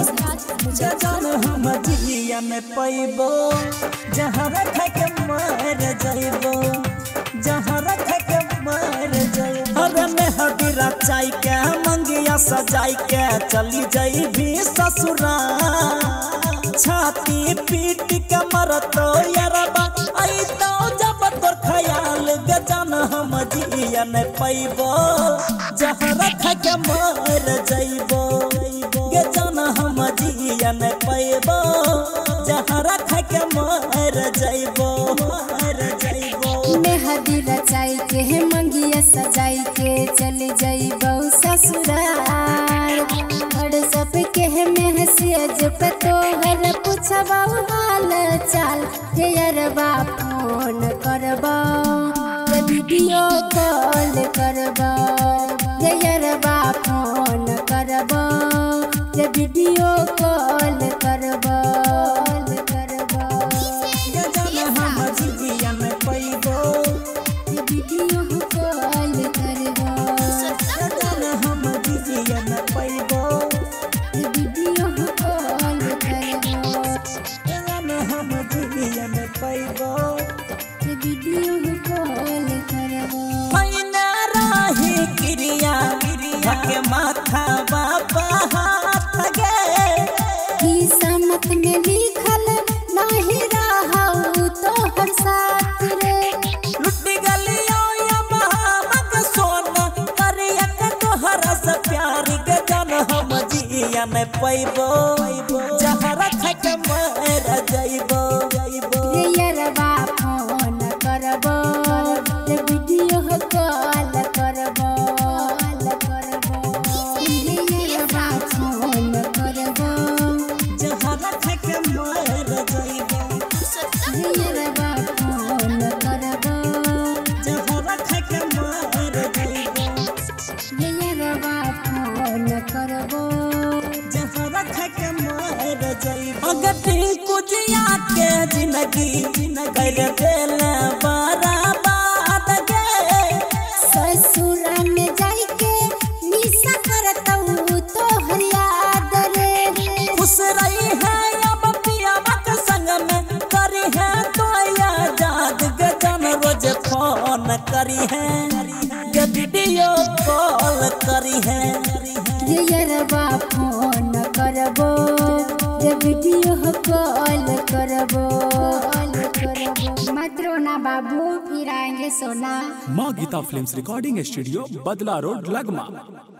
जान हम जिया में पैबो जहाँ रख के मर जाइबो जहाँ रख के मर जाइबो। अरे मैं हबीरा चाय के मंगिया सजाई के चली जाइबी ससुराल छाती पीट के मरतो यारबा आई तो जब तोर ख्याल गजान हम जिया में पैबो जहाँ रख के मर जाइबो गजान हम जिया में पैबो जहाँ रख के मर जाइबो मैं हदीरा चाय के मंगिया सजाई के चले जाइबो ससुराल और सब के मैसेज पे तोहर पूछबो हाल चाल हे यारबा फोन करबो वीडियो कॉल करबो हे यारबा फोन करबो वीडियो कॉल करबो गजान हम जिया में पैबो वीडियो कॉल करबो गजान हम जिया में पैबो वीडियो कॉल करबो गजान हम जिया में पैबो वीडियो कॉल करबो। पैना राही क्रिया के माथा बाबा हाथ गे किस्मत में लिखल नहीं रहू तोहर साथ रे लुट गलियो या महामग सोना करिया के तोहरा से प्यार गजान हम जिया में पैबो जहाँ रख के मर जाइबो रे यारबा फोन करबो रे वीडियो कॉल करबो रे यारबा फोन करबो जहाँ रख के मर जाइबो रे यारबा फोन करबो जहाँ रख के मर जाइबो रे यारबा फोन करबो जहाँ रख के मर जाइबो। अगर टिंकू जिया के जिंदगी कर देल बर्बाद गे ससुरा में जाई के निशा करतऊ तोहर याद रे खुश रही है अब पियावा के संग में करी है तो आजाद गजान रोज फोन करी है ये वीडियो कॉल करी है रे यारबा फोन करबो रे वीडियो कॉल करबो मत रोना बाबू फिर आएंगे सोना। Maa Gita films recording studio Badla road लगमा।